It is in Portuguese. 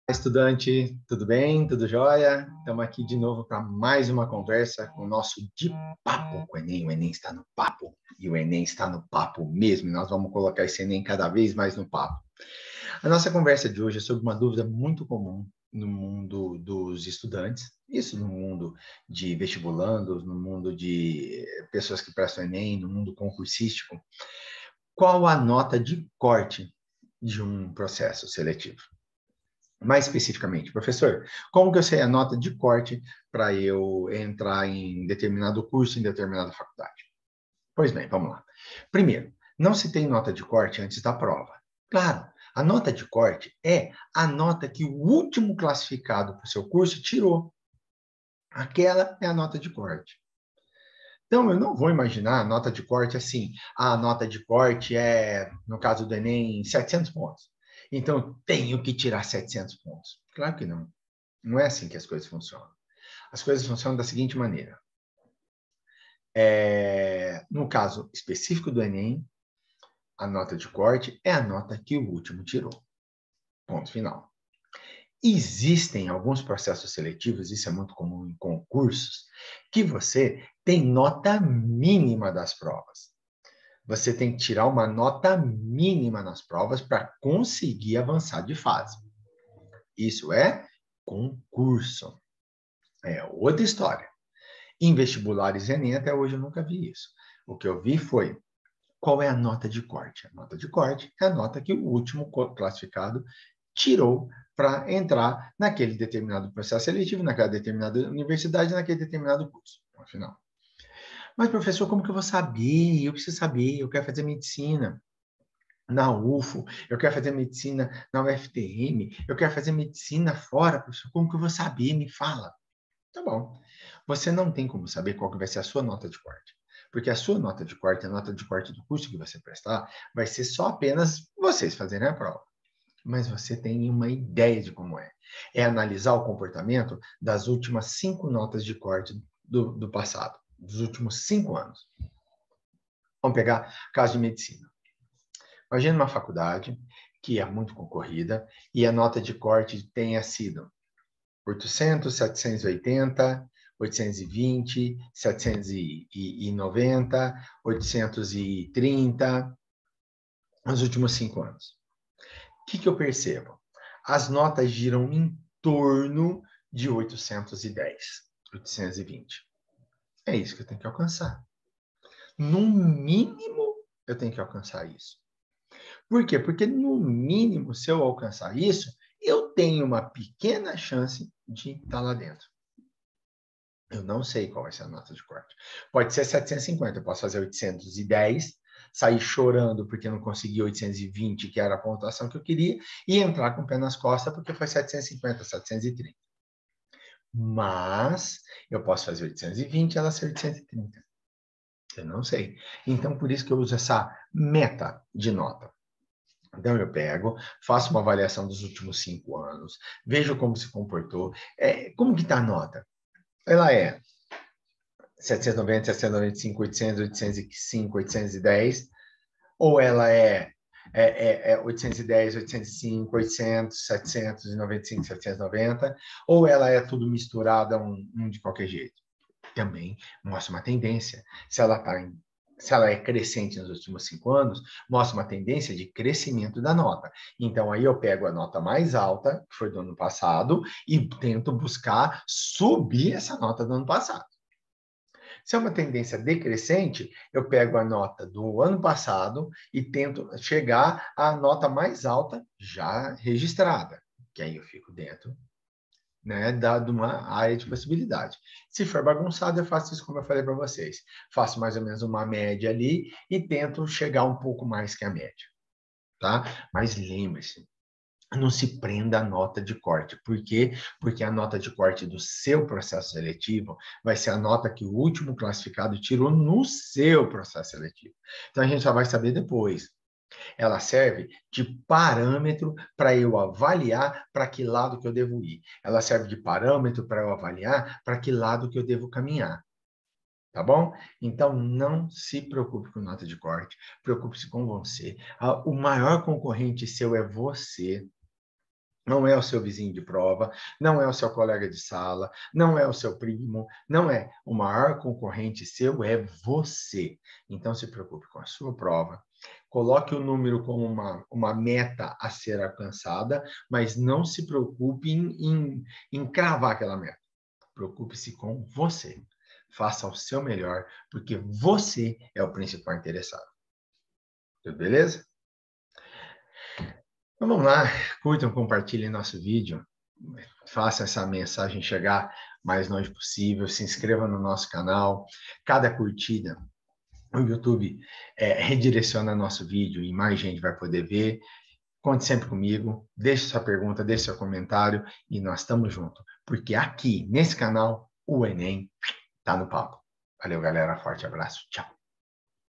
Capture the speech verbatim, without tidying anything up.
Estudante, tudo bem? Tudo jóia? Estamos aqui de novo para mais uma conversa com o nosso De Papo com o Enem. O Enem está no papo e o Enem está no papo mesmo. Nós vamos colocar esse Enem cada vez mais no papo. A nossa conversa de hoje é sobre uma dúvida muito comum no mundo dos estudantes, isso no mundo de vestibulandos, no mundo de pessoas que prestam Enem, no mundo concursístico. Qual a nota de corte de um processo seletivo? Mais especificamente, professor, como que eu sei a nota de corte para eu entrar em determinado curso, em determinada faculdade? Pois bem, vamos lá. Primeiro, não se tem nota de corte antes da prova. Claro, a nota de corte é a nota que o último classificado para o seu curso tirou. Aquela é a nota de corte. Então, eu não vou imaginar a nota de corte assim. A nota de corte é, no caso do Enem, setecentos pontos. Então, eu tenho que tirar setecentos pontos. Claro que não. Não é assim que as coisas funcionam. As coisas funcionam da seguinte maneira. É, no caso específico do Enem, a nota de corte é a nota que o último tirou. Ponto final. Existem alguns processos seletivos, isso é muito comum em concursos, que você tem nota mínima das provas. Você tem que tirar uma nota mínima nas provas para conseguir avançar de fase. Isso é concurso. É outra história. Em vestibulares Enem, até hoje eu nunca vi isso. O que eu vi foi qual é a nota de corte. A nota de corte é a nota que o último classificado tirou para entrar naquele determinado processo seletivo, naquela determinada universidade, naquele determinado curso. Afinal. Mas, professor, como que eu vou saber? Eu preciso saber, eu quero fazer medicina na U F O, eu quero fazer medicina na U F T M, eu quero fazer medicina fora, professor, como que eu vou saber? Me fala. Tá bom. Você não tem como saber qual que vai ser a sua nota de corte. Porque a sua nota de corte, a nota de corte do curso que você prestar, vai ser só apenas vocês fazerem a prova. Mas você tem uma ideia de como é. É analisar o comportamento das últimas cinco notas de corte do, do passado, dos últimos cinco anos. Vamos pegar caso de medicina. Imagina uma faculdade que é muito concorrida e a nota de corte tenha sido oitocentos, setecentos e oitenta, oitocentos e vinte, setecentos e noventa, oitocentos e trinta, nos últimos cinco anos. O que, que eu percebo? As notas giram em torno de oitocentos e dez, oitocentos e vinte. É isso que eu tenho que alcançar. No mínimo, eu tenho que alcançar isso. Por quê? Porque, no mínimo, se eu alcançar isso, eu tenho uma pequena chance de estar lá dentro. Eu não sei qual vai ser a nota de corte. Pode ser setecentos e cinquenta, eu posso fazer oitocentos e dez, sair chorando porque não consegui oitocentos e vinte, que era a pontuação que eu queria, e entrar com o pé nas costas porque foi setecentos e cinquenta, setecentos e trinta. Mas eu posso fazer oitocentos e vinte e ela ser oitocentos e trinta. Eu não sei. Então, por isso que eu uso essa meta de nota. Então, eu pego, faço uma avaliação dos últimos cinco anos, vejo como se comportou. É, como que está a nota? Ela é setecentos e noventa, setecentos e noventa e cinco, oitocentos, oitocentos e cinco, oitocentos e dez, ou ela é, é, é, é oitocentos e dez, oitocentos e cinco, oitocentos, setecentos e noventa e cinco, setecentos e noventa, ou ela é tudo misturada, um, um de qualquer jeito. Também mostra uma tendência. Se ela está em Se ela é crescente nos últimos cinco anos, mostra uma tendência de crescimento da nota. Então, aí eu pego a nota mais alta, que foi do ano passado, e tento buscar subir essa nota do ano passado. Se é uma tendência decrescente, eu pego a nota do ano passado e tento chegar à nota mais alta já registrada, que aí eu fico dentro, né, da, de uma área de possibilidade. Se for bagunçado, eu faço isso como eu falei para vocês. Faço mais ou menos uma média ali e tento chegar um pouco mais que a média. Tá? Mas lembre-se, não se prenda à nota de corte. Por quê? Porque a nota de corte do seu processo seletivo vai ser a nota que o último classificado tirou no seu processo seletivo. Então, a gente só vai saber depois. Ela serve de parâmetro para eu avaliar para que lado que eu devo ir. Ela serve de parâmetro para eu avaliar para que lado que eu devo caminhar. Tá bom? Então, não se preocupe com nota de corte. Preocupe-se com você. O maior concorrente seu é você. não é o seu vizinho de prova, não é o seu colega de sala, não é o seu primo, não é. O maior concorrente seu é você. Então, se preocupe com a sua prova. Coloque o número como uma, uma meta a ser alcançada, mas não se preocupe em, em, em cravar aquela meta. Preocupe-se com você. Faça o seu melhor, porque você é o principal interessado. Tudo beleza? Então vamos lá, curtam, compartilhem nosso vídeo, façam essa mensagem chegar mais longe possível, se inscreva no nosso canal. Cada curtida, o YouTube é, redireciona nosso vídeo e mais gente vai poder ver. Conte sempre comigo, deixe sua pergunta, deixe seu comentário e nós estamos juntos, porque aqui nesse canal o Enem está no papo. Valeu, galera, forte abraço, tchau.